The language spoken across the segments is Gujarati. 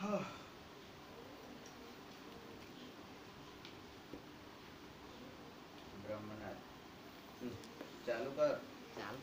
ब्रह्मनाथ चालू कर ચાલુ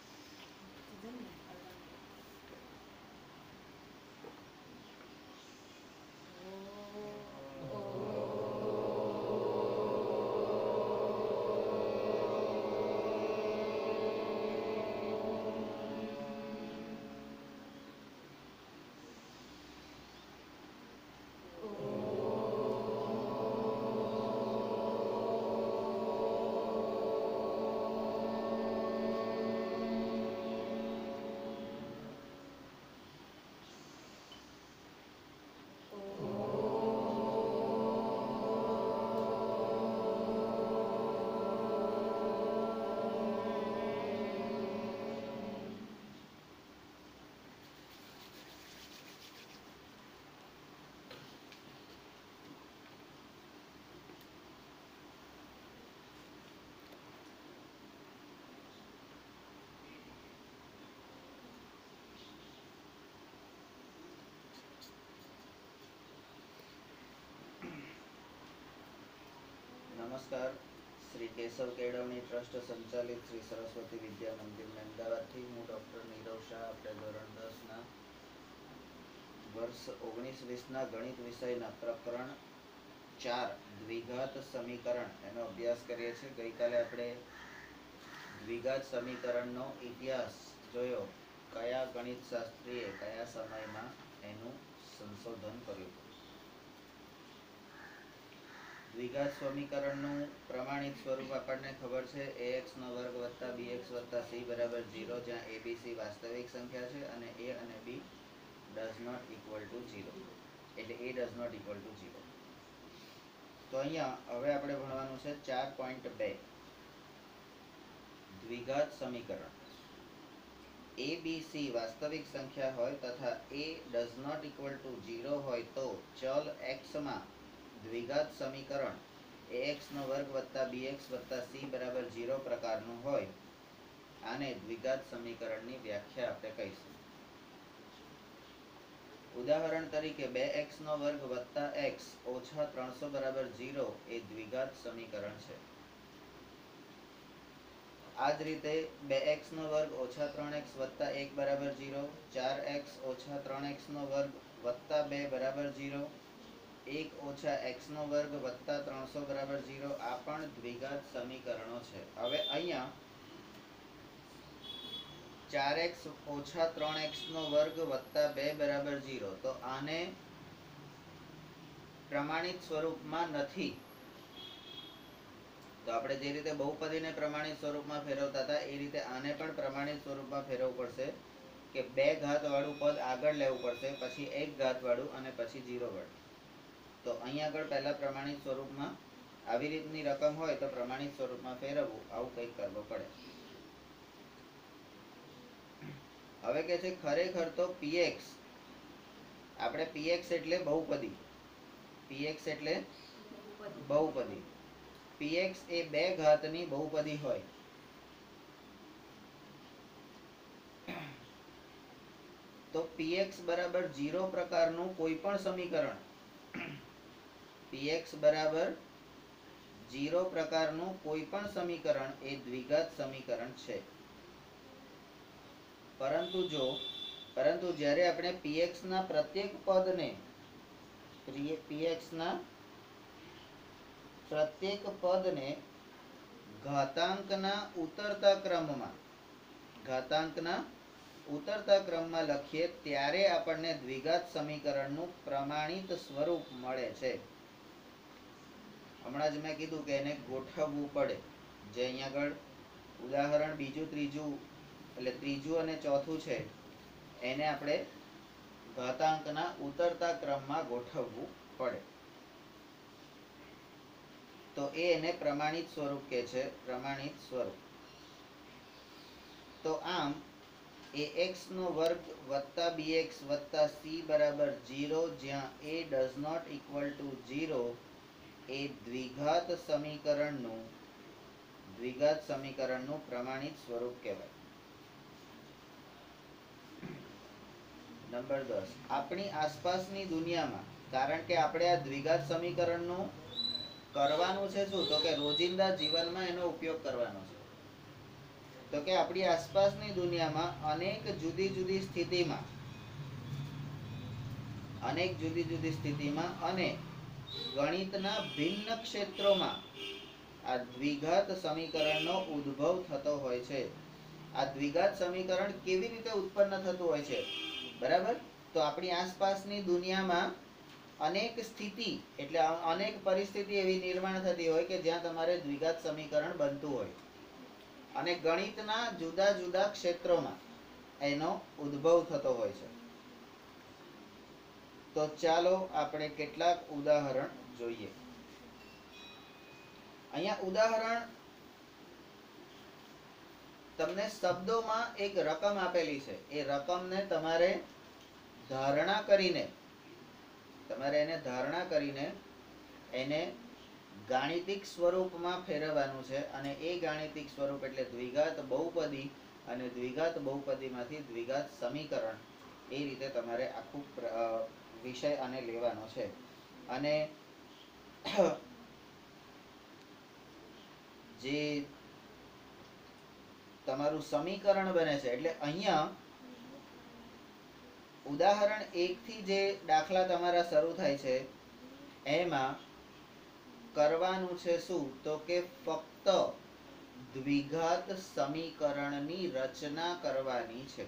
नमस्कार। श्री केशव केळवणी ट्रस्ट संचालित श्री सरस्वती विद्या मंदिर अमदावादથી હું ડૉક્ટર નીરવ શાહ આપણે ધોરણ 10ના વર્ષ 19-20ના ગણિત વિષયના પ્રકરણ 4 દ્વિઘાત સમીકરણ એનો અભ્યાસ કરીએ છીએ। ગઈકાલે આપણે દ્વિઘાત સમીકરણનો ઇતિહાસ જોયો, કયા ગણિત શાસ્ત્રીએ કયા સમયમાં એનું સંશોધન કર્યું। દ્વિઘાત સમીકરણનું પ્રમાણિત સ્વરૂપ આપણને ખબર છે ax² + bx + c = 0, જ્યાં a b c વાસ્તવિક સંખ્યા છે અને a અને b does not equal to 0, એટલે a does not equal to 0। તો અહીંયા હવે આપણે ભણવાનું છે 4.2 દ્વિઘાત સમીકરણ। a b c વાસ્તવિક સંખ્યા હોય તથા a does not equal to 0 હોય તો ચલ x માં દ્વિઘાત સમીકરણ ax² + bx + c = 0 પ્રકારનું હોય, આને દ્વિઘાત સમીકરણની વ્યાખ્યા આપણે કહીશું। ઉદાહરણ તરીકે 2x² + x - 300 = 0 એ દ્વિઘાત સમીકરણ છે। આ જ રીતે 2x² - 3x + 1 = 0, 4x - 3x² + 2 = 0, 1 - x² + 300 = 0, આ પણ દ્વિઘાત સમીકરણો છે। હવે અહીંયા 4x - 3x² + 2 = 0, તો આને પ્રમાણિત સ્વરૂપમાં નથી। તો આપણે જે રીતે બહુપદીને પ્રમાણિત સ્વરૂપમાં ફેરવતા હતા એ રીતે આને પણ પ્રમાણિત સ્વરૂપમાં ફેરવવું પડશે કે 2 ઘાત વાળું પદ આગળ લેવું પડશે, પછી 1 ઘાત વાળું અને પછી 0 વાળું। તો અહીંયા આગળ પહેલા પ્રમાણિત સ્વરૂપમાં આવી રીતની રકમ હોય તો પ્રમાણિત સ્વરૂપમાં ફેરવવું, આવું કંઈક કરવું પડે। હવે કે છે ખરેખર તો px, આપણે px એટલે બહુપદી, px એટલે બહુપદી, px એ 2 ઘાતની બહુપદી હોય તો px = 0 પ્રકારનું કોઈ પણ સમીકરણ, px = 0 પ્રકારનું કોઈ પણ સમીકરણ એ દ્વિઘાત સમીકરણ છે। પરંતુ જ્યારે આપણે px ના પ્રત્યેક પદને ઘાતાંકના ઉતરતા ક્રમમાં લખીએ ત્યારે આપણને દ્વિઘાત સમીકરણનું પ્રમાણિત સ્વરૂપ મળે છે। હમણાં જ મેં કીધું કે એને ગોઠવવું પડે, જે અહીંયા આગળ ઉદાહરણ બીજું ત્રીજું અને ચોથું છે એને આપણે ઘાતાંકના ઉતરતા ક્રમમાં ગોઠવવું પડે, તો એને પ્રમાણિત સ્વરૂપ કહે છે, પ્રમાણિત સ્વરૂપ। તો આમ ax² + bx + c = 0, જ્યાં a does not equal to 0 એ દ્વિઘાત સમીકરણનું પ્રમાણિત સ્વરૂપ કહેવાય। નંબર 10, આપણી આસપાસની દુનિયામાં, કારણ કે આપણે આ દ્વિઘાત સમીકરણનું કરવાનું છે શું, તો કે રોજિંદા જીવનમાં એનો ઉપયોગ કરવાનો છે. તો કે આપણી આસપાસની દુનિયામાં અનેક જુદી જુદી સ્થિતિમાં અને ગણિતના ભિન્ન ક્ષેત્રોમાં આ દ્વિઘાત સમીકરણનો ઉદ્ભવ થતો હોય છે. આ દ્વિઘાત સમીકરણ કેવી રીતે ઉત્પન્ન થતું હોય છે, બરાબર? તો આપણી આસપાસની દુનિયામાં અનેક સ્થિતિ એટલે અનેક પરિસ્થિતિ એવી નિર્માણ થતી હોય કે જ્યાં તમારે દ્વિઘાત સમીકરણ બનતું હોય, અને ગણિતના જુદા જુદા ક્ષેત્રોમાં એનો ઉદ્ભવ થતો હોય છે. તો ચાલો આપણે કેટલાક ઉદાહરણ જોઈએ. અહીંયા ઉદાહરણ તમને શબ્દોમાં એક રકમ આપેલી છે. એ રકમને તમારે ધારણા કરીને એને ગાણિતિક સ્વરૂપમાં ફેરવવાનું છે. અને એ ગાણિતિક સ્વરૂપ એટલે દ્વિઘાત બહુપદી, અને દ્વિઘાત બહુપદીમાંથી દ્વિઘાત સમીકરણ. એ રીતે તમારે આખું વિષય આને લેવાનો છે. અને જે તમારું સમીકરણ બને છે, એટલે અહીંયા ઉદાહરણ 1 થી જે દાખલા તમારા શરૂ થાય છે એમાં કરવાનું છે શું, તો કે ફક્ત દ્વિઘાત સમીકરણની રચના કરવાની છે.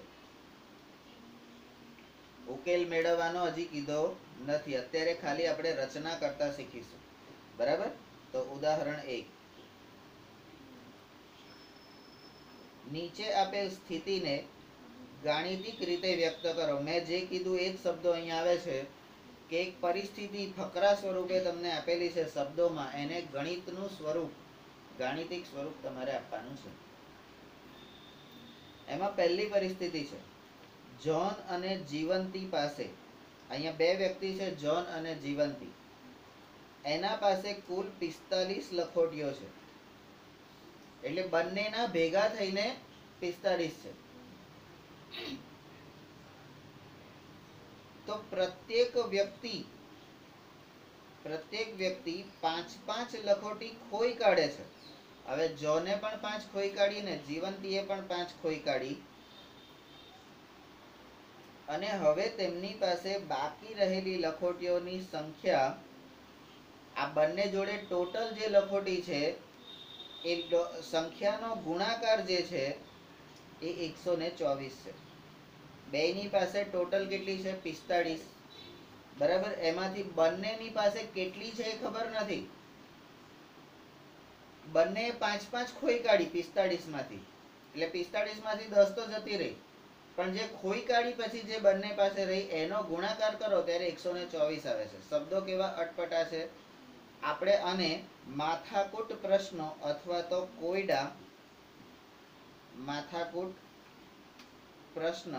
ઉકેલ મેળવવાનો હજી કીધો નથી. અત્યારે ખાલી આપણે રચના કરતા શીખીશું, બરાબર? તો ઉદાહરણ 1, નીચે આપેલ સ્થિતિને ગાણિતિક રીતે વ્યક્ત કરો. મેં જે કીધું એ જ શબ્દો અહીંયા આવે છે કે એક પરિસ્થિતિ ફકરા સ્વરૂપે તમને આપેલી છે શબ્દોમાં, એને ગણિતનું સ્વરૂપ, ગાણિતિક સ્વરૂપ તમારે આપવાનું છે. એમાં પહેલી પરિસ્થિતિ છે, જ્હોન અને જીવંતી પાસે, અહીંયા બે વ્યક્તિ છે, જ્હોન અને જીવંતી. એના પાસે કુલ 45 લખોટીઓ છે. એટલે બંનેના ભેગા થઈને 45 છે. તો પ્રત્યેક વ્યક્તિ 5 લખોટી ખોઈ કાઢે છે. હવે જોને પણ 5 ખોઈ કાઢી ને જીવંતીએ પણ 5 ખોઈ કાઢી, અને હવે તેમની પાસે બાકી રહેલી લખોટીઓની સંખ્યા, આ બંને જોડે ટોટલ જે લખોટી છે એ સંખ્યાનો ગુણાકાર જે છે એ 124 છે. બેયની પાસે ટોટલ કેટલી છે? 45, બરાબર? એમાંથી બંનેની પાસે કેટલી છે એ ખબર નથી. બંને 5 ખોઈ કાઢી 45 માંથી, એટલે 45 માંથી 10 તો જતી રહી, પણ જે ખોઈ કાઢી પછી જે બંને પાસે રહી એનો ગુણાકાર કરો ત્યારે 124 આવે છે. શબ્દો કેવા અટપટા છે. આપણે આને માથાકૂટ પ્રશ્નો અથવા તો કોયડા, માથાકૂટ પ્રશ્ન,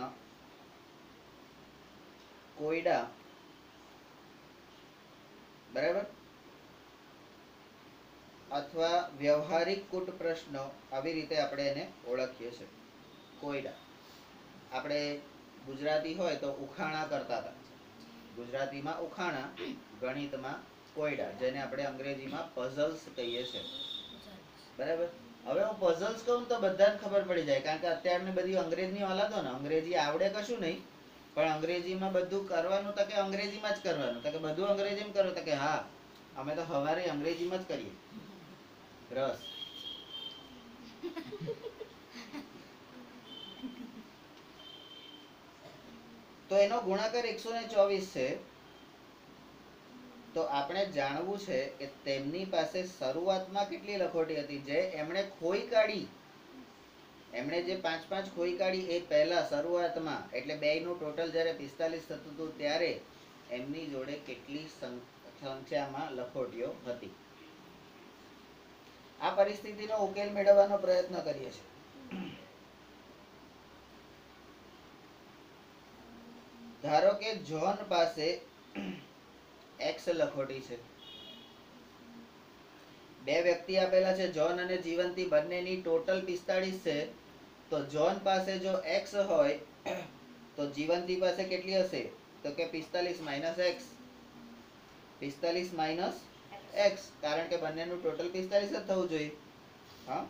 કોયડા, બરાબર, અથવા વ્યવહારિક કૂટ પ્રશ્નો, આવી રીતે આપણે એને ઓળખીએ છીએ. કોયડા આપણે ગુજરાતી હોય તો ઉખાણા કરતા હતા. ગુજરાતીમાં ઉખાણા, ગણિતમાં કોયડા, જેને આપણે અંગ્રેજીમાં પઝલ્સ કહીએ છીએ, બરાબર? હવે હું પઝલ્સ કહું તો બધાને ખબર પડી જાય, કારણ કે અત્યારની બધી અંગ્રેજીની ઓલાદો ને, અંગ્રેજી આવડે કશું નહીં, પણ અંગ્રેજીમાં બધું કરવાનું તો કે અંગ્રેજીમાં જ કરવાનું, તો કે બધું અંગ્રેજીમાં કરો, તો કે હા અમે તો સવારે અંગ્રેજીમાં જ કરીએ. રસ તો એનો ગુણાકાર 124 છે. તો આપણે જાણવું છે કે તેમની પાસે શરૂઆતમાં કેટલી લખોટી હતી જે એમણે ખોઈ કાઢી. એમણે જે 5 ખોઈ કાઢી એ પહેલા શરૂઆતમાં, એટલે બેયનું ટોટલ જ્યારે 45 થતું હતું ત્યારે એમની જોડે કેટલી સંખ્યામાં લખોટીઓ હતી. આ પરિસ્થિતિનો ઉકેલ મેળવવાનો પ્રયત્ન કરીએ છીએ. ધારો કે જ્હોન પાસે x લખોટી છે. બે વ્યક્તિ આપેલા છે, જ્હોન અને જીવંતી, બંનેની ટોટલ 45 છે. તો જ્હોન પાસે જો x હોય તો જીવંતી પાસે કેટલી હશે? તો કે 45 માઇનસ એક્સ. 45 માઇનસ એક્સ, કારણ કે બંનેનું ટોટલ 45 જ થવું જોઈએ. હા,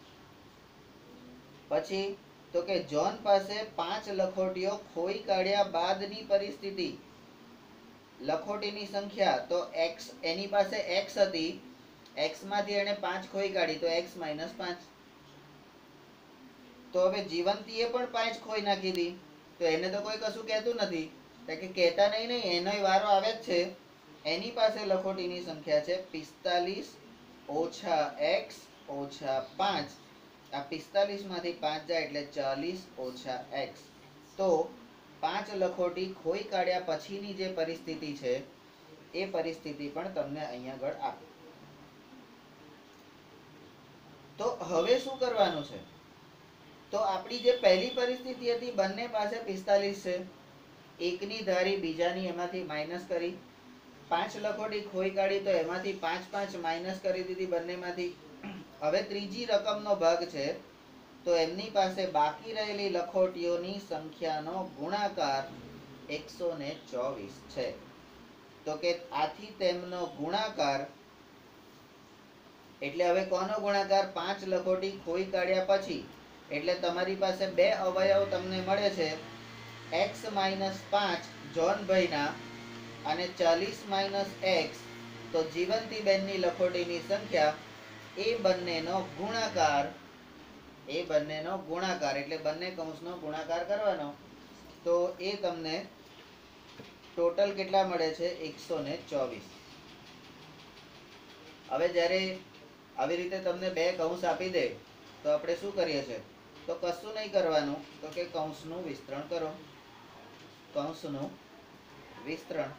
પછી તો કે જોન પાસે 5 લખોટીઓ ખોઈ કાઢ્યા બાદની પરિસ્થિતિ. લખોટીની સંખ્યા તો x, એની પાસે x હતી, x માંથી એને 5 ખોઈ કાઢી તો x માઇનસ 5. તો હવે જીવંતીએ પણ 5 ખોઈ નાખી દી, તો એને તો કોઈ કશું કહેતું નથી, કે કહેતા નહીં, એનોય વારો આવે જ છે. એની પાસે લખોટીની સંખ્યા છે 45 ઓછા x ઓછા 5. આ 45 માંથી 5 જાય એટલે 40 ઓછા x. તો 5 લખોટી ખોઈ કાઢ્યા પછીની જે પરિસ્થિતિ છે એ પરિસ્થિતિ પણ તમને અહીંયા આગળ આપી. તો હવે શું કરવાનું છે? તો આપણી જે પહેલી પરિસ્થિતિ હતી, બંને પાસે 45 છે, એકની ધારી બીજાની એમાંથી માઇનસ કરી, 5 લખોટી ખોઈ કાઢી તો એમાંથી 5 5 માઇનસ કરી દીધી બંનેમાંથી. હવે ત્રીજી રકમનો ભાગ છે, તો એમની પાસે બાકી રહેલી લખોટીઓની સંખ્યાનો ગુણાકાર 124 છે. તો કે આથી તેમનો ગુણાકાર, એટલે હવે કોનો ગુણાકાર? 5 લખોટી ખોઈ કાઢ્યા પછી, એટલે તમારી પાસે બે અવયવ તમને મળે છે, x માઇનસ 5 જોનભાઈના અને 40 માઇનસ x તો જીવંતીબેનની લખોટીની સંખ્યા. એ બંનેનો ગુણાકાર, એટલે બંને કૌંસનો ગુણાકાર કરવાનો, તો એ તમને ટોટલ કેટલા મળે છે? 124. હવે જ્યારે આવી રીતે તમને બે કૌંસ આપી દે તો આપણે શું કરીએ છીએ? તો કશું નહીં કરવાનું, તો કે કૌંસનું વિસ્તરણ કરો. કૌંસનું વિસ્તરણ.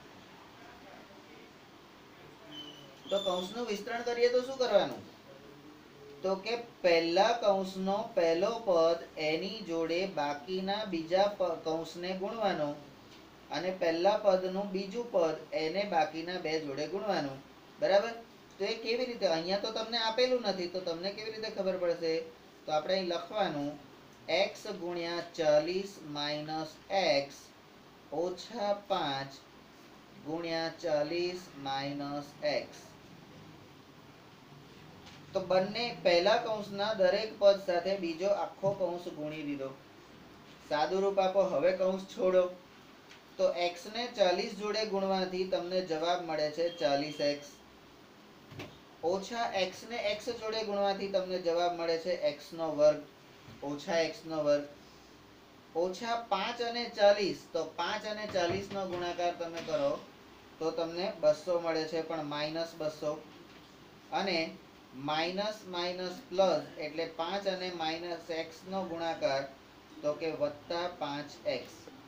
તો કૌંસનું વિસ્તરણ કરીએ તો શું કરવાનું? તો કે પહેલા કૌંસનો પહેલો પદ એની જોડે બાકીના બીજા કૌંસને ગુણવાનો, અને પહેલા પદનું બીજું પદ એને બાકીના બે જોડે ગુણવાનું. બરાબર? તો એ કેવી રીતે? અહીંયા તો તમને આપેલું નથી, તો તમને કેવી રીતે ખબર પડશે? તો આપણે અહીં લખવાનું x ગુણ્યા 40 માઇનસ x ઓછા 5 ગુણ્યા 40 માઇનસ x. તો બંને પહેલા કૌંસના દરેક પદ સાથે બીજો આખો કૌંસ ગુણી દીધો. સાદું રૂપ આપો. હવે કૌંસ છોડો, તો x ને 40 જોડે ગુણવાથી તમને જવાબ મળે છે 40x. ઓછા x ને x જોડે ગુણવાથી તમને જવાબ મળે છે x નો વર્ગ, ઓછા x નો વર્ગ. ઓછા 5 અને 40, તો 5 અને 40 નો ગુણાકાર તમે કરો તો તમને 200 મળે છે, પણ માઇનસ 200. અને માઇનસ માઇનસ પ્લસ, એટલે 5 અને માઇનસ x નો ગુણાકાર, તો કે વત્તા 5x.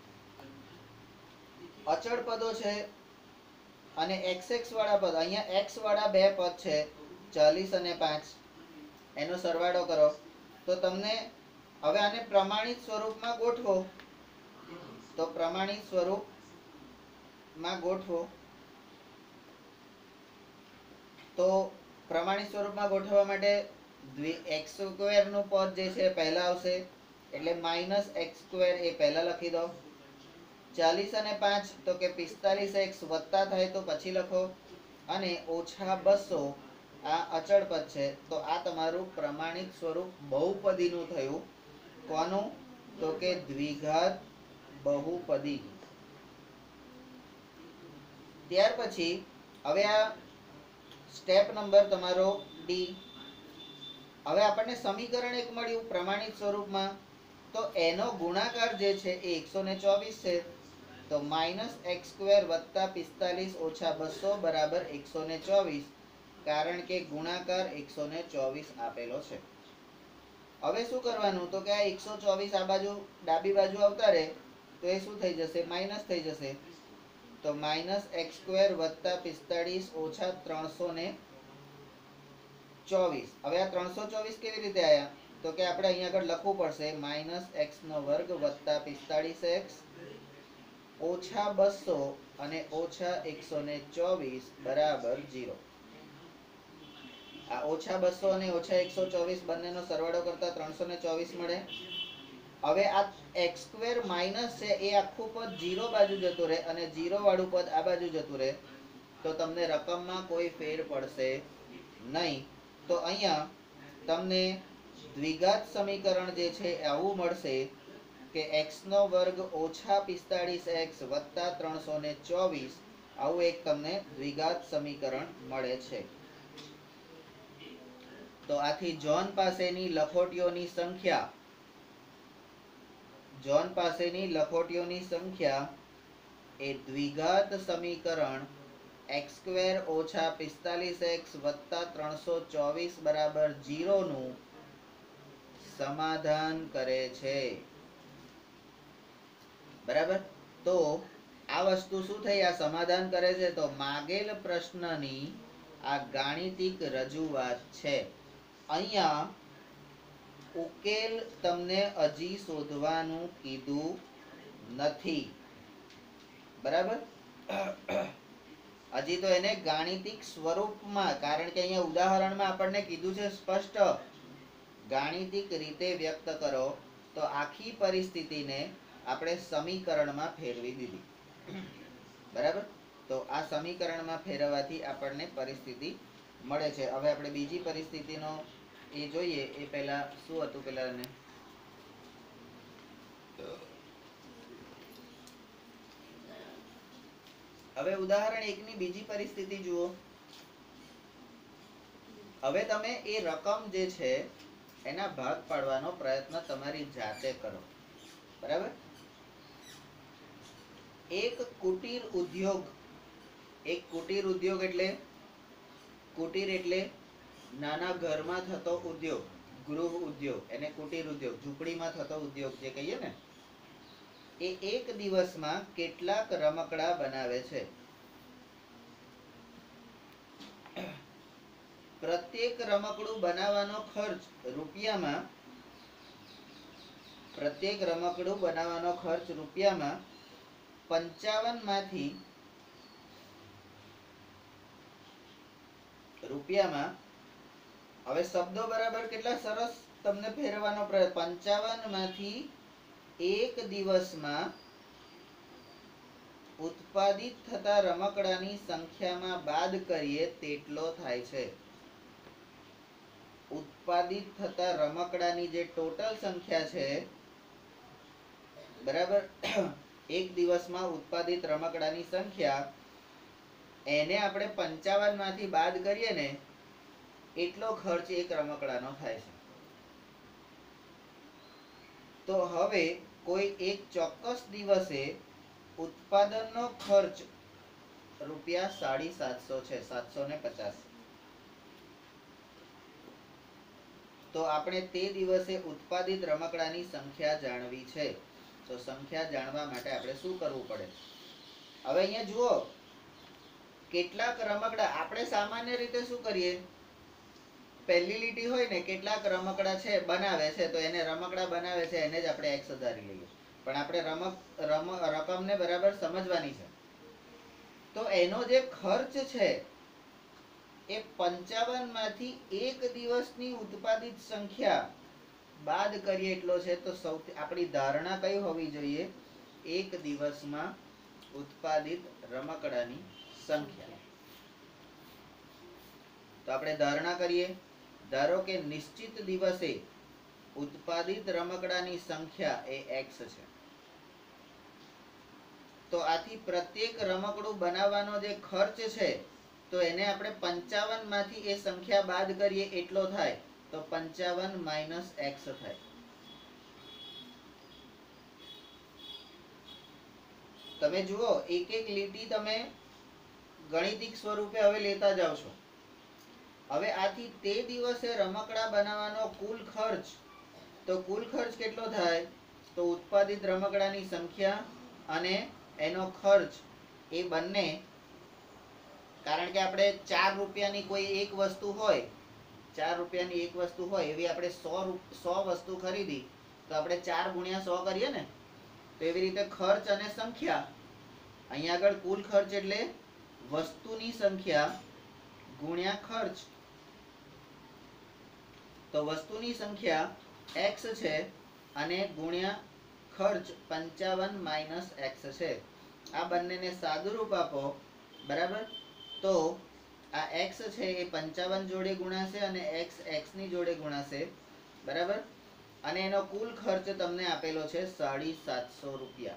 અચળ પદો છે અને xx વાળા પદ, અહીંયા x વાળા બે પદ છે 40 અને 5, એનો સરવાળો કરો તો તમને, હવે આને પ્રમાણિત સ્વરૂપમાં ગોઠવો. તો પ્રમાણિત સ્વરૂપમાં ગોઠવો, તો પ્રમાણિત સ્વરૂપમાં ગોઠવવા માટે x સ્ક્વેર નું પદ જે છે પહેલા આવશે, એટલે માઇનસ x સ્ક્વેર એ પહેલા લખી દો. 40 અને 5 તો કે 45x વત્તા થાય તો પછી લખો, અને ઓછા 200 આ અચળ પદ છે. તો આ તમારું પ્રમાણિત સ્વરૂપ બહુપદીનું થયું. કોનું? તો કે દ્વિઘાત બહુપદી. ત્યાર પછી હવે આ સ્ટેપ નંબર તમારો ડી. હવે આપણને સમીકરણ એક મળ્યું પ્રમાણિત સ્વરૂપમાં, તો એનો ગુણાકાર જે છે એ 124 છે. તો માઇનસ એક્સ સ્ક્વેર વત્તા 45 ઓછા 200 બરાબર 124, કારણ કે ગુણાકાર 124 આપેલો છે. હવે શું કરવાનું? તો કે આ 124 આ બાજુ ડાબી બાજુ આવતા રહે, તો એ શું થઈ જશે? માઇનસ થઈ જશે. તો માઇનસ એક્સ સ્ક્વેર વત્તા 45 ઓછા 324. હવે આ 324 કેવી રીતે આવ્યા? તો કે આપણે અહીંયા આગળ લખવું પડશે માઇનસ એક્સ નો વર્ગ વત્તા 45x ઓછા 200 અને ઓછા 124 બરાબર 0. આ ઓછા 200 અને ઓછા 124 બંનેનો સરવાળો કરતા 324 મળે. હવે આ x સ્ક્વેર માઇનસ છે એ આખું પદ 0 બાજુ જતું રહે અને 0 વાળું પદ આ બાજુ જતું રહે તો તમને રકમમાં કોઈ ફેર પડશે નહીં. તો અહીંયા તમને દ્વિઘાત સમીકરણ જે છે આવું મળશે કે x નો વર્ગ ઓછા 45x વત્તા 324 આવું એક તમને દ્વિઘાત સમીકરણ મળે છે. તો આથી જોન પાસેની લખોટીઓની સંખ્યા એ દ્વિઘાત સમીકરણ x સ્ક્વેર ઓછા 45x વત્તા 324 બરાબર 0 નું સમાધાન કરે છે. બરાબર. તો આ વસ્તુ શું થઈ? આ સમાધાન કરે છે. તો માગેલ પ્રશ્નની આ ગાણિતિક રજૂઆત છે. અહીંયા ઉકેલ તમને હજી શોધવાનું કીધું નથી. બરાબર. હજી તો એને ગાણિતિક સ્વરૂપમાં, કારણ કે અહીંયા ઉદાહરણમાં આપણને કીધું છે સ્પષ્ટ ગાણિતિક રીતે વ્યક્ત કરો. તો આખી પરિસ્થિતિને આપણે સમીકરણમાં ફેરવી દીધી. બરાબર. તો આ સમીકરણમાં ફેરવવાથી આપણને પરિસ્થિતિ મળે છે. હવે આપણે બીજી પરિસ્થિતિનો એ જોઈએ. એ પહેલા શું હતું? પેલા હવે ઉદાહરણ 1 ની બીજી પરિસ્થિતિ જુઓ. હવે તમે એ રકમ જે છે એના ભાગ પાડવાનો પ્રયત્ન તમારી જાતે કરો. બરાબર. એક કુટીર ઉદ્યોગ એટલે કુટીર એટલે નાના ઘરમાં થતો ઉદ્યોગ, ગૃહ ઉદ્યોગ, એને કુટીર ઉદ્યોગ, ઝૂંપડીમાં થતો ઉદ્યોગ જે કહીએ ને, એ એક દિવસમાં કેટલાક રમકડા બનાવે છે? પ્રત્યેક રમકડું બનાવવાનો ખર્ચ રૂપિયામાં 55 માંથી હવે શબ્દો બરાબર કેટલા સરસ તમને ફેરવાનો પ્રયત્ન. 55 માંથી એક દિવસમાં ઉત્પાદિત થતા રમકડાની સંખ્યામાં બાદ કરીએ તેટલો થાય છે. ઉત્પાદિત થતા રમકડાની જે ટોટલ સંખ્યા છે, બરાબર, એક દિવસમાં ઉત્પાદિત રમકડાની સંખ્યા, એને આપણે 55 માંથી બાદ કરીએ ને એટલો ખર્ચ એક રમકડાનો થાય છે. તો હવે કોઈ એક ચોક્કસ દિવસે ઉત્પાદનનો ખર્ચ ₹750 છે, 750. તો આપણે તે દિવસે ઉત્પાદિત રમકડાની સંખ્યા જાણવી છે. તો સંખ્યા જાણવા માટે આપણે શું કરવું પડે? હવે અહીંયા જુઓ, કેટલાક રમકડા આપણે સામાન્ય રીતે શું કરીએ? પહેલી લીટી હોય ને, કેટલાક રમકડા છે બનાવે છે, તો એને રમકડા બનાવે છે એને જ આપણે x ધારી લઈએ. પણ આપણે રકમને બરાબર સમજવાની છે. તો એનો જે ખર્ચ છે એ 55 માંથી એક દિવસની ઉત્પાદિત સંખ્યા બાદ કરીએ એટલો છે. તો સૌથી આપણી ધારણા કઈ હોવી જોઈએ? એક દિવસમાં ઉત્પાદિત રમકડાની સંખ્યા. તો આપણે ધારણા કરીએ. ધારો કે નિશ્ચિત દિવસે ઉત્પાદિત રમકડાની સંખ્યા એ x છે. તો આથી પ્રત્યેક રમકડું બનાવવાનો જે ખર્ચ છે, તો એને આપણે 55 માંથી એ સંખ્યા બાદ કરીએ એટલો થાય. તો 55 - x થાય. તમે જુઓ, એક એક લીટી તમે ગાણિતિક સ્વરૂપે હવે લેતા જાવ છો. હવે આથી તે દિવસે રમકડા બનાવવાનો કુલ ખર્ચ, તો કુલ ખર્ચ કેટલો થાય? તો ઉત્પાદિત રમકડાની સંખ્યા અને એનો ખર્ચ એ બંને, કારણ કે આપણે 4 રૂપિયાની કોઈ એક વસ્તુ હોય, 4 રૂપિયાની એક વસ્તુ હોય એવી આપણે 100 વસ્તુ ખરીદી, તો આપણે 4 ગુણ્યા 100 કરીએ ને, તો એવી રીતે ખર્ચ અને સંખ્યા, અહીંયા આગળ કુલ ખર્ચ એટલે વસ્તુની સંખ્યા ગુણ્યા ખર્ચ. તો વસ્તુની સંખ્યા x છે અને ગુણ્યા ખર્ચ 55 માઇનસ એક્સ છે. આ બંનેને સાદુરૂપ આપો, બરાબર. તો આ એક્સ છે એ 55 જોડે ગુણાશે અને એક્સ એક્સની જોડે ગુણાશે, બરાબર. અને એનો કુલ ખર્ચ તમને આપેલો છે 750 રૂપિયા.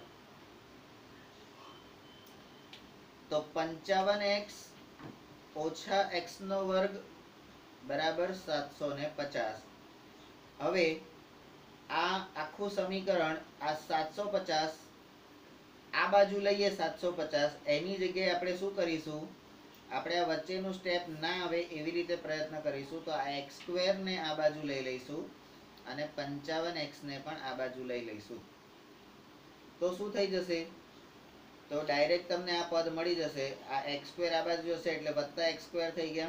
તો 55x ઓછા x નો વર્ગ બરાબર 750. હવે આ આખું સમીકરણ આ 750 આ બાજુ લઈએ 750, એની જગ્યાએ આપણે શું કરીશું, આપણે આ વચ્ચેનું સ્ટેપ ના આવે એવી રીતે પ્રયત્ન કરીશું. તો આ x² ને આ બાજુ લઈ લઈશું અને 55x ને પણ આ બાજુ લઈ લઈશું. તો શું થઈ જશે, તો ડાયરેક્ટ તમને આ પદ મળી જશે. આ x² આ બાજુ હશે એટલે વત્તા x² થઈ ગયા,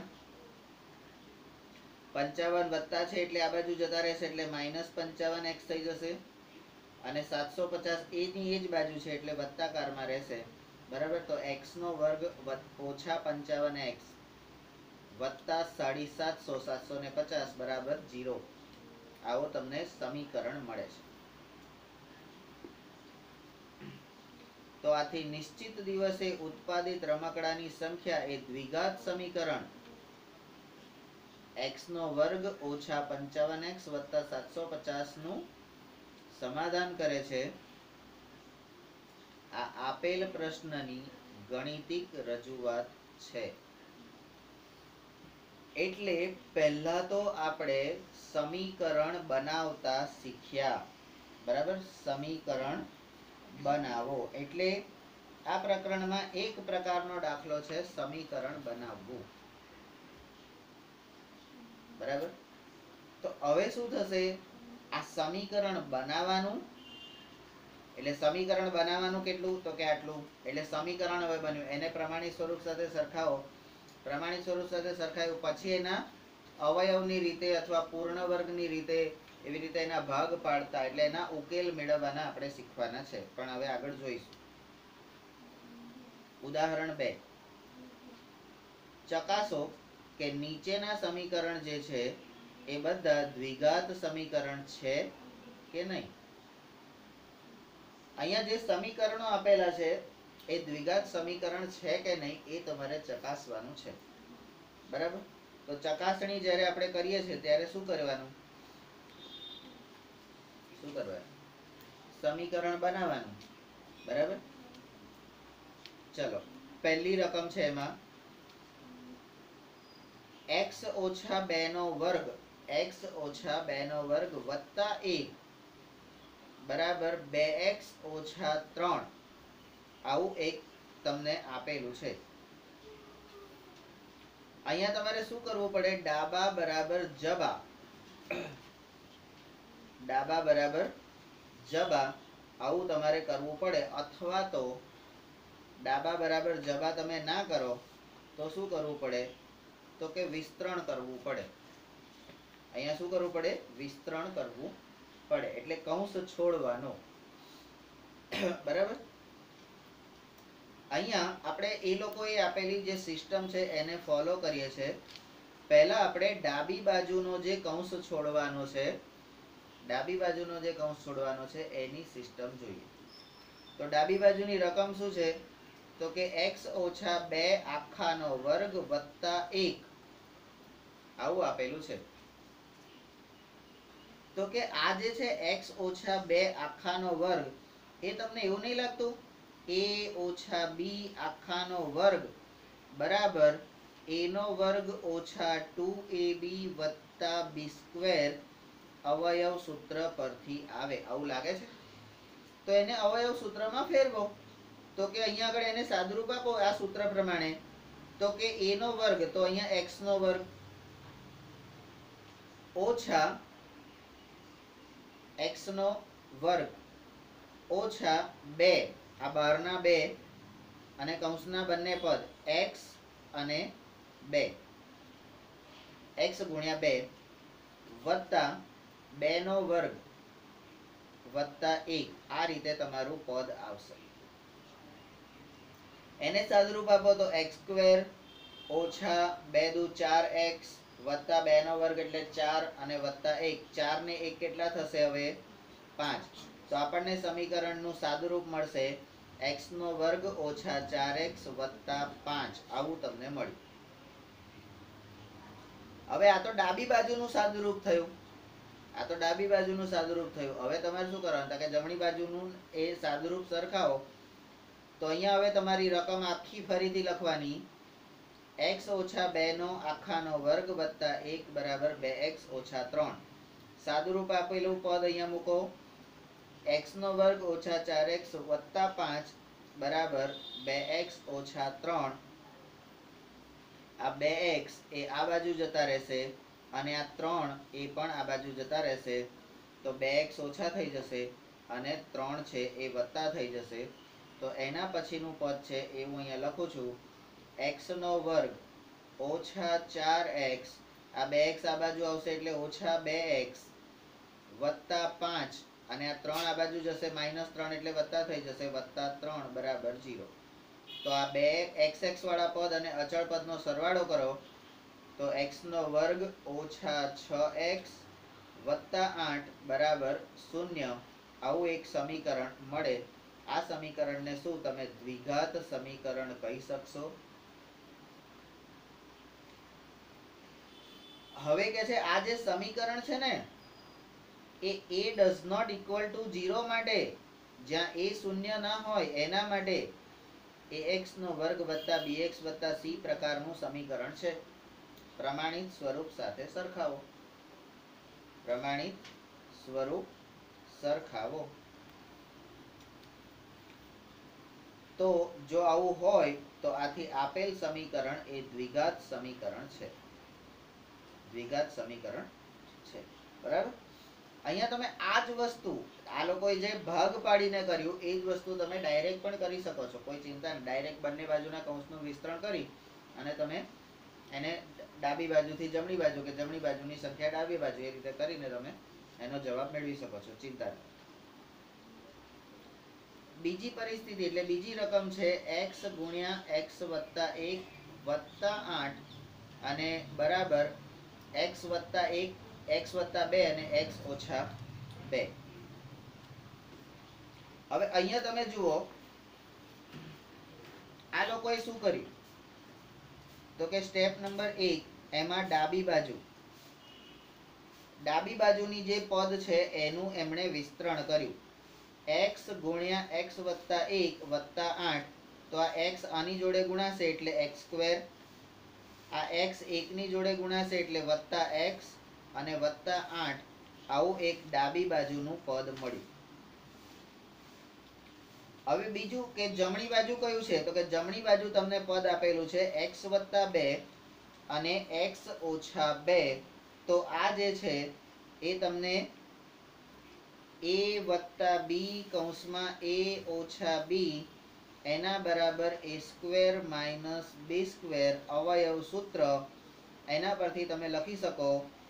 55 વત્તા છે એટલે આ બાજુ જતા રહેશે એટલે -55x થઈ જશે, અને 750 એની એ જ બાજુ છે એટલે વત્તાકારમાં રહેશે, બરાબર. તો x નો વર્ગ ઓછા 55x વત્તા 750, 750 બરાબર 0. આવો તમને સમીકરણ મળે છે. તો આથી નિશ્ચિત દિવસે ઉત્પાદિત રમકડાની સંખ્યા એ દ્વિઘાત સમીકરણ x નો વર્ગ ઓછા 55x વત્તા 750 નું સમાધાન કરે છે. આ આપેલ પ્રશ્નની ગણિતિક રજૂઆત છે. એટલે પહેલા તો આપણે સમીકરણ બનાવતા શીખ્યા, બરાબર. સમીકરણ બનાવો એટલે આ પ્રકરણમાં એક પ્રકારનો દાખલો છે સમીકરણ બનાવવું, બરાબર. તો હવે શું થશે, આ સમીકરણ બનાવવાનું એટલે સમીકરણ બનાવવાનું કેટલું, તો કે આટલું. એટલે સમીકરણ હવે બન્યું, એને પ્રમાણિત સ્વરૂપ સાથે સરખાવો. પ્રમાણિત સ્વરૂપ સાથે સરખાવ્યું પછી એના અવયવની રીતે અથવા પૂર્ણ વર્ગની રીતે એવી રીતે એના ભાગ પાડતા એટલે એના ઉકેલ મેળવવાના આપણે શીખવાના છે. પણ હવે આગળ જોઈશું. ઉદાહરણ 2. ચકાસો કે નીચેના સમીકરણ જે છે એ બધા દ્વિઘાત સમીકરણ છે કે નહીં. અહીંયા જે સમીકરણો આપેલા છે એ દ્વિઘાત સમીકરણ છે કે નહીં એ તમારે ચકાસવાનું છે, બરાબર. તો ચકાસણી જ્યારે આપણે કરીએ છીએ ત્યારે શું કરવાનું, સમીકરણ બનાવવાનું, બરાબર. ચલો, પહેલી રકમ છે એમાં x ઓછા 2 નો વર્ગ, x ઓછા 2 નો વર્ગ વત્તા 1 બરાબર 2x ઓછા 3. આવું એક તમને આપેલું છે. અહીંયા તમારે શું કરવું પડે, ડાબા બરાબર જબા, ડાબા બરાબર જબા આવું તમારે કરવું પડે. અથવા તો ડાબા બરાબર જબા તમે ના કરો તો શું કરવું પડે, તો કે વિસ્તરણ કરવું પડે. અહીંયા શું કરવું પડે, વિસ્તરણ કરવું પડે એટલે કૌંસ છોડવાનો, બરાબર. અહીંયા આપણે એ લોકોએ આપેલી જે સિસ્ટમ છે એને ફોલો કરીએ છીએ. પહેલા આપણે ડાબી બાજુનો જે કૌંસ છોડવાનો છે, ડાબી બાજુનો જે કૌંસ છોડવાનો છે એની સિસ્ટમ જોઈએ. તો ડાબી બાજુની રકમ શું છે, તો કે x ઓછા 2 આખાનો વર્ગ વત્તા 1 આવું આપેલું છે. તો કે આ જે છે x ઓછા 2 આખાનો વર્ગ એ તમને એવું નહીં લાગતું a ઓછા b આખાનો વર્ગ બરાબર a નો વર્ગ ઓછા 2ab વત્તા b² અવયવ સૂત્ર પરથી આવે, આવું લાગે છે. તો એને અવયવ સૂત્રમાં ફેરવો. તો કે અહીંયા આગળ એને સાદુરૂપ આપો આ સૂત્ર પ્રમાણે. તો કે a નો વર્ગ, તો અહીંયા x નો વર્ગ ઓછા x નો વર્ગ ઓછા 2 આ બહારના 2 અને કૌંસના બંને પદ x અને 2 x ગુણ્યા 2 વત્તા 2 નો વર્ગ વત્તા 1 આ રીતે તમારું પદ આવશે. એને સાદુરૂપ આપો તો x² ઓછા 2 દુ 4x વત્તા 2 નો વર્ગ એટલે 4 અને વત્તા 1, 4 ને 1 કેટલા થશે, હવે 5. તો આપણને સમીકરણનું સાદુરૂપ મળશે x નો વર્ગ ઓછા 4x વત્તા 5. આવું તમને મળ્યું. હવે આ તો ડાબી બાજુનું સાદુરૂપ થયું. હવે તમારે શું કરવાનું કે જમણી બાજુનું એ સાદુરૂપ સરખાવો. તો અહીંયા હવે તમારી રકમ આખી ફરીથી લખવાની. x ઓછા 2 નો આખાનો વર્ગ વત્તા 1 બરાબર 2x ઓછા 3. સાદુરૂપ આપેલું પદ અહીંયા મૂકો. x નો વર્ગ ઓછા 4x વત્તા 5 બરાબર 2x ઓછા 3. આ 2x એ આ બાજુ જતા રહેશે અને આ 3 એ પણ આ બાજુ જતા રહેશે. તો 2x ઓછા થઈ જશે અને 3 છે એ વત્તા થઈ જશે. તો એના પછીનું પદ છે એ હું અહીંયા લખું છું. x નો વર્ગ ઓછા 4x, આ 2x આ બાજુ આવશે એટલે ઓછા 2x વત્તા 5 અને આ 3 આ બાજુ જશે -3 એટલે વત્તા થઈ જશે વત્તા 3 બરાબર 0. તો આ બે xx વાળા પદ અને અચળ પદનો સરવાળો કરો તો x નો વર્ગ ઓછા 6x વત્તા 8 બરાબર 0. આવું એક સમીકરણ મળે. આ સમીકરણને શું તમે દ્વિઘાત સમીકરણ કહી શકશો? હવે કે છે આ જે સમીકરણ છે ને એ a does not equal to 0 માટે, જ્યાં a શૂન્ય ના હોય એના માટે ax નો વર્ગ વત્તા bx વત્તા c પ્રકારનું સમીકરણ છે. પ્રમાણિત સ્વરૂપ સાથે સરખાવો. તો જો આવું હોય તો આથી આપેલ સમીકરણ એ દ્વિઘાત સમીકરણ છે. બરાબર. અહીંયા તમે આ જ વસ્તુ આ લોકોએ જે ભાગ પાડીને કર્યું એ જ વસ્તુ તમે ડાયરેક્ટ પણ કરી શકો છો. કોઈ ચિંતા નહીં. ડાયરેક્ટ બંને બાજુના કૌંસનું વિસ્તરણ કરી અને તમે એને ડાબી બાજુથી જમણી બાજુ કે જમણી બાજુની સંખ્યા ડાબી બાજુ એ રીતે કરીને તમે એનો જવાબ મેળવી શકો છો. ચિંતા નહીં. બીજી પરિસ્થિતિ એટલે બીજી રકમ છે x ગુણ્યા x વત્તા 1 વત્તા 8 અને બરાબર x વત્તા 1 x વત્તા 2 અને x ઓછા 2. હવે અહીંયા તમે જુઓ આ લોકોએ શું કર્યું તો કે સ્ટેપ નંબર 1 એમાં ડાબી બાજુની જે પદ છે એનું એમણે વિસ્તરણ કર્યું. x ગુણ્યા x વત્તા 1 વત્તા 8. તો આ x આની જોડે ગુણાશે એટલે x². આ x એકની જોડે ગુણાશે એટલે વત્તા x અને વત્તા 8. આવું એક ડાબી બાજુનું પદ મળ્યું. હવે બીજું કે જમણી બાજુ કયું છે તો કે જમણી બાજુ તમને પદ આપેલું છે x વત્તા 2 અને x ઓછા 2. તો આ જે છે એ તમને a વત્તા b કૌંસમાં a ઓછા b એના બરાબર a² માઇનસ b² અવયવ સૂત્ર. એના પરથી તમે લખી શકો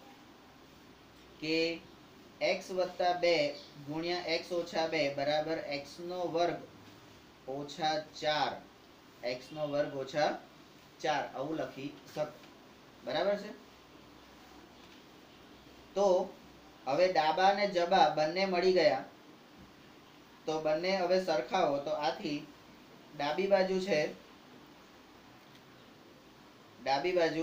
કે x વત્તા 2 ગુણ્યા x ઓછા 2 બરાબર x નો વર્ગ ઓછા 4. x નો વર્ગ ઓછા 4 આવું લખી શકો. બરાબર છે. તો હવે ડાબા અને જબા બંને મળી ગયા. તો બંને હવે સરખાવો. તો આથી ડાબી બાજુ છે ડાબી બાજુ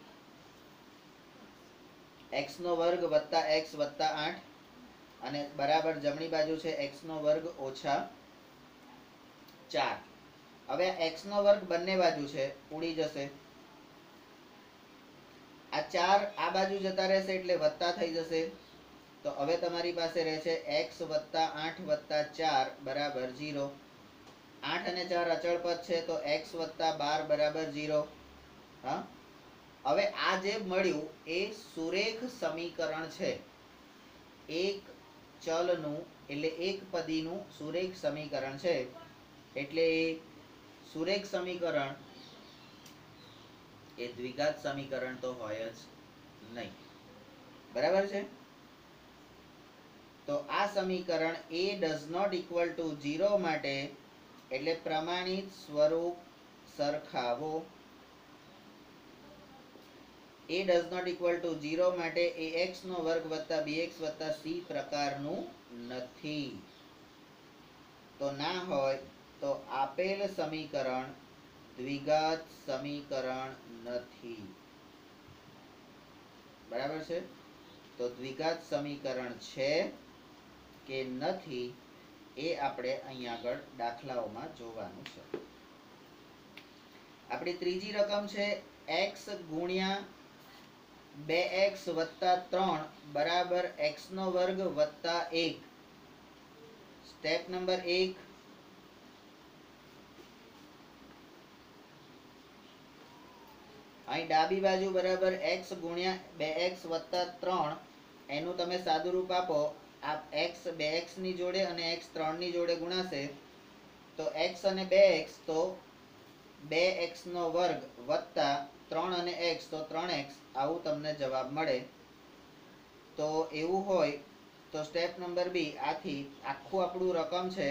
x નો વર્ગ વત્તા x વત્તા 8 અને બરાબર જમણી બાજુ છે x નો વર્ગ ઓછા 4. હવે x નો વર્ગ બંને બાજુ છે ઉડી જશે. આ 4 આ બાજુ જતા રહેશે એટલે વત્તા થઈ જશે. તો હવે તમારી પાસે રહેશે x વત્તા 8 વત્તા 4 બરાબર 0. 8 અને 4 અચળ પદ છે તો x વત્તા 12 બરાબર 0. હા. હવે આ જે મળ્યું એ સુરેખ સમીકરણ છે. એક ચલનું એટલે એક પદીનું સુરેખ સમીકરણ છે. એટલે સુરેખ સમીકરણ એ દ્વિઘાત સમીકરણ તો હોય જ નહીં. બરાબર છે. તો આ સમીકરણ a does not equal to 0 માટે એટલે પ્રમાણિત સ્વરૂપ સરખાવો. A does not equal to 0 માટે એ x નો વર્ગ વત્તા bx વત્તા c પ્રકારનું નથી. તો ના હોય તો આપેલ સમીકરણ દ્વિઘાત સમીકરણ નથી. બરાબર છે? તો દ્વિઘાત સમીકરણ છે કે નથી એ આપણે અહીંયા આગળ દાખલાઓમાં જોવાનું છે. આપણી ત્રીજી રકમ છે x ગુણ્યા 2x વત્તા 3 બરાબર x નો વર્ગ વત્તા 1. સ્ટેપ નંબર 1, અહીં ડાબી બાજુ બરાબર x ગુણ્યા 2x વત્તા 3 એનું તમે સાદું રૂપ આપો. આ x 2x ની જોડે અને x 3 ની જોડે ગુણાશે તો x અને 2x તો 2x નો વર્ગ વત્તા 3 અને x તો 3x, આવું તમને જવાબ મળે. તો એવું હોય તો સ્ટેપ નંબર બી, આથી આખું આપણું રકમ છે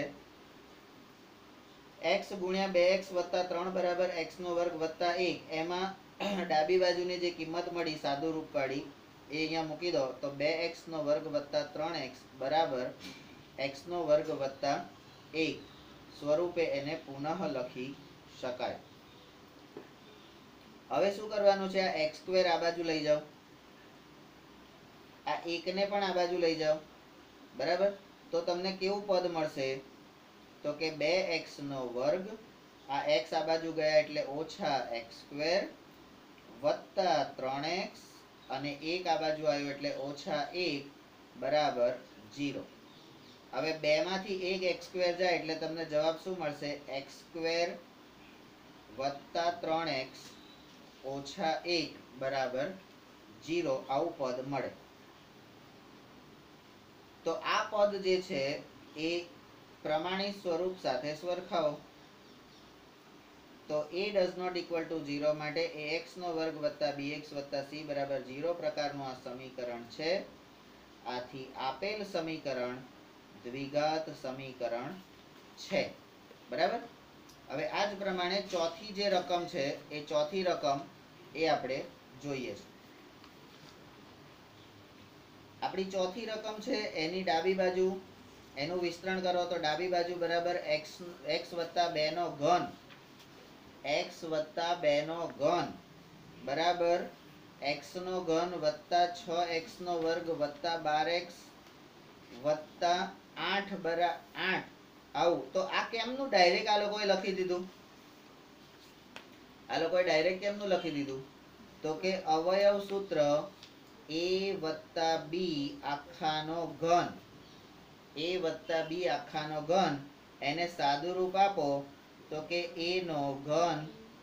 x ગુણ્યા 2x વત્તા 3 બરાબર x નો વર્ગ વત્તા 1. એમાં ડાબી બાજુની જે કિંમત મળી સાદું રૂપ વાળી એ અહીંયા મૂકી દો તો 2x નો વર્ગ વત્તા 3x બરાબર x નો વર્ગ વત્તા 1 સ્વરૂપે એને પુનઃ લખી શકાય. હવે શું કરવાનું છે? આ x સ્ક્વેર આ બાજુ લઈ જાઓ, આ 1 ને પણ આ બાજુ લઈ જાઓ. બરાબર? તો તમને કેવું પદ મળશે? તો કે 2x નો વર્ગ, આ x આ બાજુ ગયા એટલે ઓછા x સ્ક્વેર વત્તા 3x અને 1 આ બાજુ આવ્યો એટલે ઓછા 1 બરાબર 0. હવે 2 માંથી 1 x સ્ક્વેર જાય એટલે તમને જવાબ શું મળશે? x સ્ક્વેર વત્તા 3x ઓછા 1 બરાબર 0. આવું પદ મળે. તો આ પદ જે છે એ પ્રમાણિત સ્વરૂપ સાથે સરખાવો. તો a does not equal to 0 માટે ax નો વર્ગ વત્તા bx વત્તા c બરાબર 0 પ્રકારનું આ સમીકરણ છે. આથી આપેલ સમીકરણ દ્વિઘાત સમીકરણ છે. બરાબર? હવે આ જ પ્રમાણે ચોથી જે રકમ છે એ ચોથી રકમ એ આપણે જોઈએ છે. આપણી ચોથી રકમ છે એની ડાબી બાજુ એનું વિસ્તરણ કરો તો ડાબી બાજુ બરાબર x વત્તા 2 નો ઘન, x વત્તા 2 નો ઘન બરાબર x નો ઘન વત્તા 6x નો વર્ગ વત્તા 12x વત્તા 8 બરાબર 8. આવું. તો આ કેમનું ડાયરેક્ટ આ લોકોએ લખી દીધું? આ લોકોએ ડાયરેક્ટ કેમનું લખી દીધું? તો કે અવયવ સૂત્ર a વત્તા b આખાનો ઘન, a વત્તા b આખાનો ઘન, એને સાદું રૂપ આપો તો કે a નો ઘન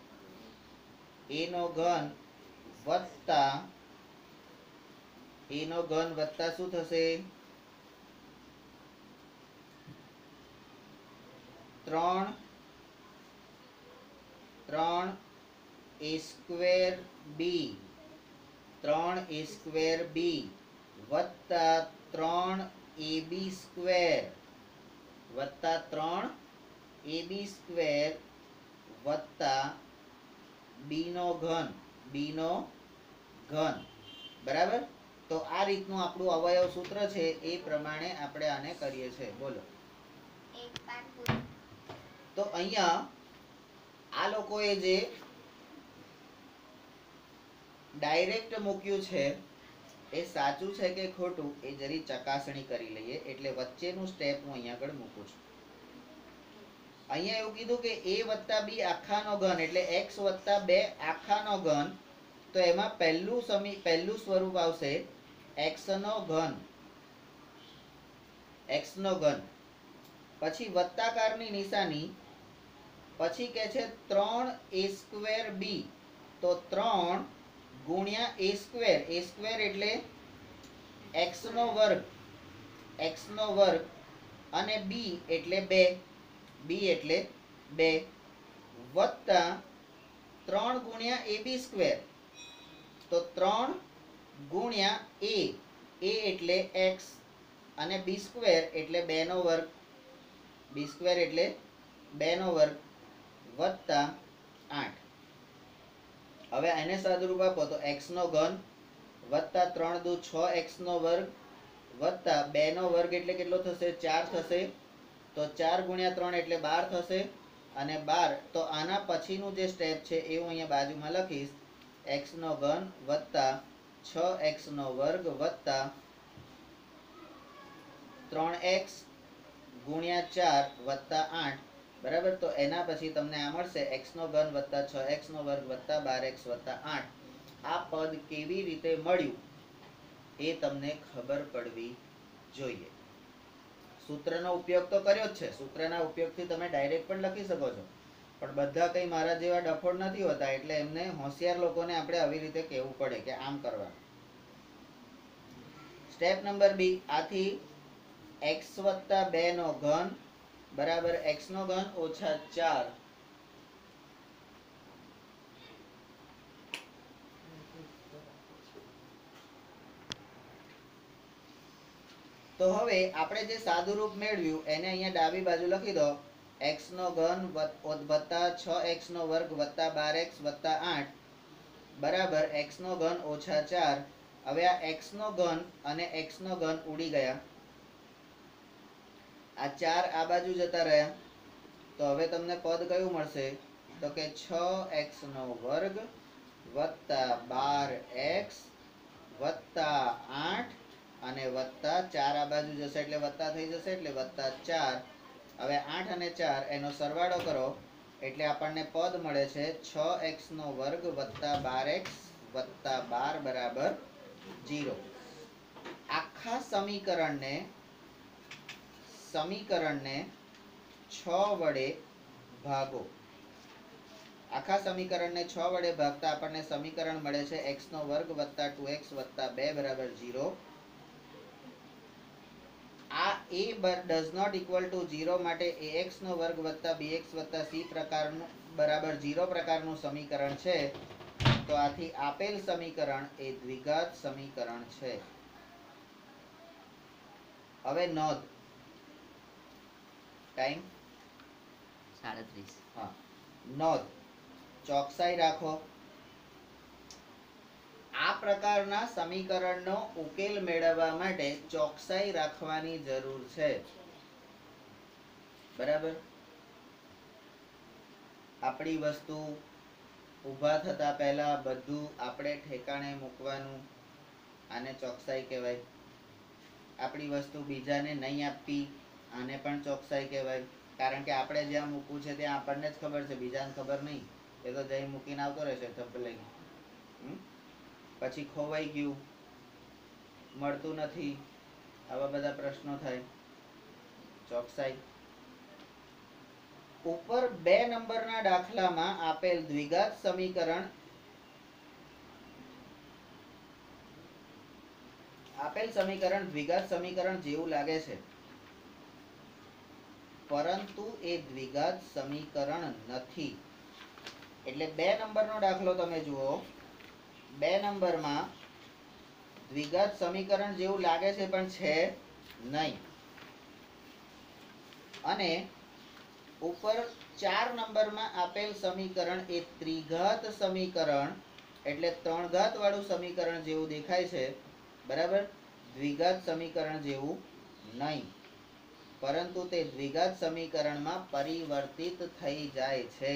વત્તા શું થશે? 3a square b, 3a square b વત્તા 3ab સ્ક્વેર વત્તા 3ab સ્ક્વેર વત્તા b નો ઘન. બરાબર? તો આ રીતનું આપણું અવયવ સૂત્ર છે. એ પ્રમાણે આપણે આને કરીએ છીએ. બોલો. તો અહીંયા આ લોકોએ જે ડાયરેક્ટ મૂક્યું છે એ સાચું છે કે ખોટું એ જરી ચકાસણી કરી લઈએ. એટલે વચ્ચેનું સ્ટેપ હું અહીંયા આગળ મૂકું છું. અહીંયા એવું કીધું કે a વત્તા b આખાનો ઘન એટલે x વત્તા 2 આખાનો ઘન. તો એમાં પહેલું સ્વરૂપ આવશે x નો ઘન, પછી વત્તાકારની નિશાની, પછી કે છે 3a સ્ક્વેર b. તો 3 ગુણ્યા a સ્ક્વેર, a સ્ક્વેર એટલે x નો વર્ગ અને b એટલે 2 વત્તા 3 ગુણ્યા ab સ્ક્વેર. તો 3 ગુણ્યા a એટલે x અને b સ્ક્વેર એટલે 2 નો વર્ગ, b સ્ક્વેર એટલે 2 નો વર્ગ વત્તા 8. હવે એને સાદુરૂપ આપો તો x નો ઘન વત્તા 3 દુ 6x નો વર્ગ વત્તા 2 નો વર્ગ એટલે કેટલો થશે 4 થશે તો 4 ગુણ્યા 3 એટલે 12 થશે અને 12 તો આના પછીનું જે સ્ટેપ છે એ હું અહીંયા બાજુમાં લખીશ x નો ઘન વત્તા 6x નો વર્ગ વત્તા 3x ગુણ્યા 4 વત્તા 8 બરાબર તો એના પછી તમને આ મળશે x નો ઘન વત્તા 6x નો વર્ગ વત્તા 12x વત્તા 8 આ પદ કેવી રીતે મળ્યું એ તમને ખબર પડવી જોઈએ. સૂત્રનો ઉપયોગ તો કર્યો જ છે, સૂત્રના ઉપયોગથી તમે ડાયરેક્ટ પણ લખી શકો છો, પણ બધા કંઈ મારા જેવા ડફોડ નથી હોતા, એટલે એમને હોશિયાર લોકોને આપણે આવી રીતે કહેવું પડે કે આમ કરવાનું. સ્ટેપ નંબર બી, આથી x વત્તા 2 નો ઘન બરાબર x નો ઘન ઓછા 4 તો હવે આપણે જે સાદુરૂપ મેળવ્યું એને અહીંયા ડાબી બાજુ લખી દો x નો ઘન વત્તા 6x નો વર્ગ વત્તા 12x વત્તા 8 બરાબર x નો ઘન ઓછા 4. હવે આ x નો ઘન અને x નો ઘન ઉડી ગયા, આ 4 આ બાજુ જતા રહ્યા, તો હવે તમને પદ કયું મળશે તો કે 6x નો વર્ગ વત્તા 12x વત્તા 8 અને વત્તા 4 આ બાજુ જશે એટલે વત્તા થઈ જશે એટલે વત્તા 4. હવે 8 અને 4 એનો સરવાળો કરો એટલે આપણને પદ મળે છે 6x નો વર્ગ વત્તા 12x વત્તા 12 બરાબર 0. આખા સમીકરણને 6 વડે ભાગો. આખા સમીકરણને 6 વડે ભાગતા આપણને સમીકરણ મળે છે x નો વર્ગ વત્તા 2x વત્તા 2 બરાબર 0. આ a does not equal to 0 માટે ax નો વર્ગ વત્તા bx વત્તા c પ્રકારનું બરાબર 0 પ્રકારનું સમીકરણ છે. તો આથી આપેલ સમીકરણ એ દ્વિઘાત સમીકરણ છે. હવે નોંધ, ટાઈમ 37. હા, નોંધ, ચોકસાઈ રાખો. આ પ્રકારના સમીકરણનો ઉકેલ મેળવવા માટે ચોકસાઈ રાખવાની જરૂર છે. બરાબર, આપણી વસ્તુ ઊભા થતા પહેલા બધું આપણે ઠેકાણે મૂકવાનું, આને ચોકસાઈ કહેવાય. આપણી વસ્તુ બીજાને નહીં આપવી, આને પણ ચોકસાઈ કહેવાય. કારણ કે આપણે જ્યાં મૂકવું છે ત્યાં આપણને જ ખબર છે, બીજાને ખબર નહીં. એ તો જઈ મૂકીને આવતો રહેશે ધપ લઈ. પછી ખોવાઈ ગયું, મળતું નથી, આવા બધા પ્રશ્નો થાય. ચોકસાઈ. ઉપર 2 નંબરના દાખલામાં આપેલ દ્વિઘાત સમીકરણ દ્વિઘાત સમીકરણ જેવું લાગે છે, પરંતુ એ દ્વિઘાત સમીકરણ નથી. એટલે 2 નંબરનો દાખલો તમે જુઓ, 2 નંબરમાં દ્વિઘાત સમીકરણ જેવું લાગે છે પણ છે નહીં. અને ઉપર 4 નંબરમાં આપેલ સમીકરણ એ ત્રિઘાત સમીકરણ એટલે 3 ઘાત વાળું સમીકરણ જેવું દેખાય છે. બરાબર, દ્વિઘાત સમીકરણ જેવું નહીં, પરંતુ તે દ્વિઘાત સમીકરણમાં પરિવર્તિત થઈ જાય છે.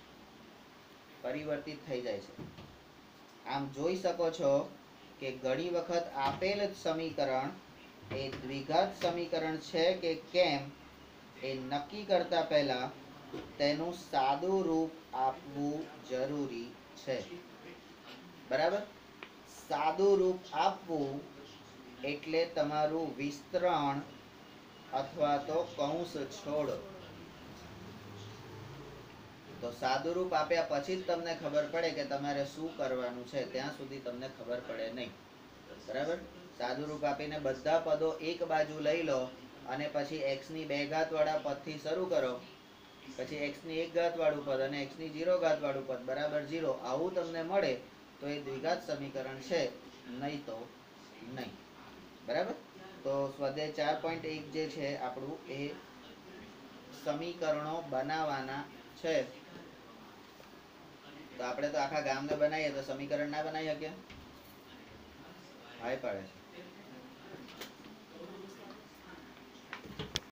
આમ જોઈ શકો છો કે ઘણી વખત આપેલ સમીકરણ એ દ્વિઘાત સમીકરણ છે કે કેમ એ નક્કી કરતા પહેલા તેનું સાદું રૂપ આપવું જરૂરી છે. બરાબર, સાદું રૂપ આપવું એટલે તમારું વિસ્તરણ અથવા તો કૌંસ છોડ. તો સાદું રૂપ આપ્યા પછી જ તમને ખબર પડે કે તમારે શું કરવાનું છે, ત્યાં સુધી તમને ખબર પડે નહીં. બરાબર, સાદું રૂપ આપીને બધા પદો એક બાજુ લઈ લો અને પછી x ની 2 ઘાત વાળા પદથી શરૂ કરો, પછી x ની 1 ઘાત વાળું પદ અને x ની 0 ઘાત વાળું પદ બરાબર 0, આવું તમને મળે તો એ દ્વિઘાત સમીકરણ છે, નહીં તો નહીં. બરાબર, તો સ્વાધ્યાય 4.1 જે છે આપણું એ સમીકરણો બનાવવાના છે. તો આપણે તો આખા ગામને બનાવીએ તો સમીકરણ ના બનાવી શકીએ? હાય પાડે છે.